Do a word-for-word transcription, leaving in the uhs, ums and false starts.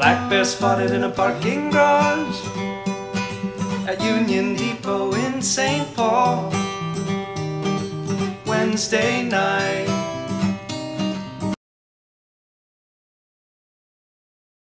Black bear spotted in a parking garage at Union Depot in Saint Paul. Wednesday night,